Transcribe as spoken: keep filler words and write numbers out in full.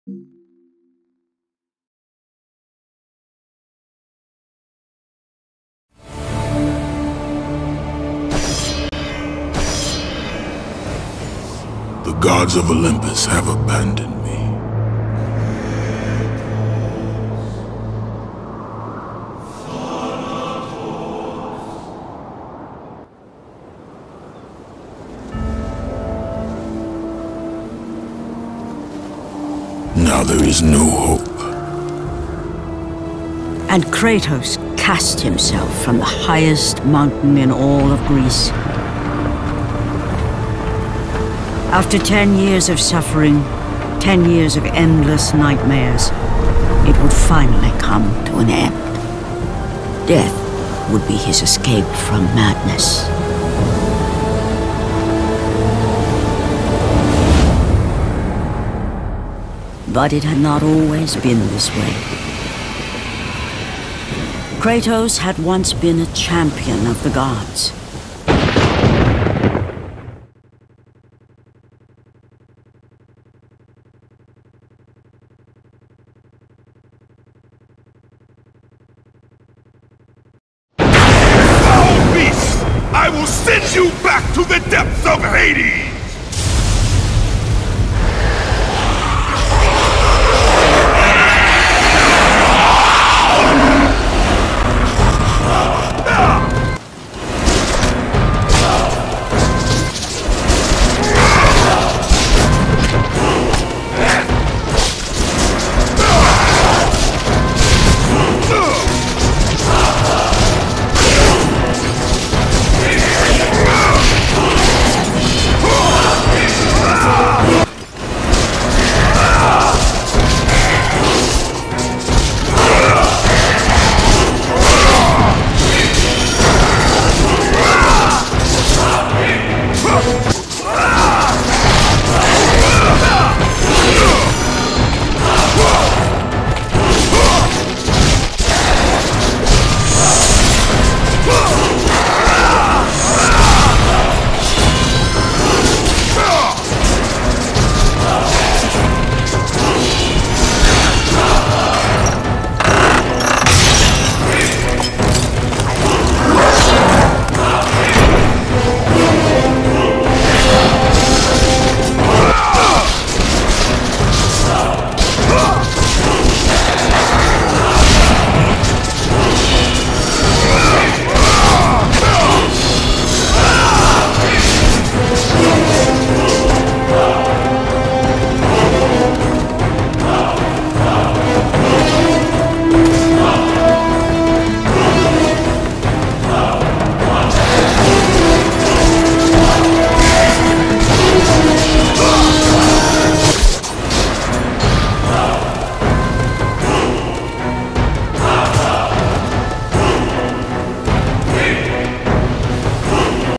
The gods of Olympus have abandoned me. Now there is no hope. And Kratos cast himself from the highest mountain in all of Greece. After ten years of suffering, ten years of endless nightmares, it would finally come to an end. Death would be his escape from madness. But it had not always been this way. Kratos had once been a champion of the gods. Foul beast! I will send you back to the depths of Hades!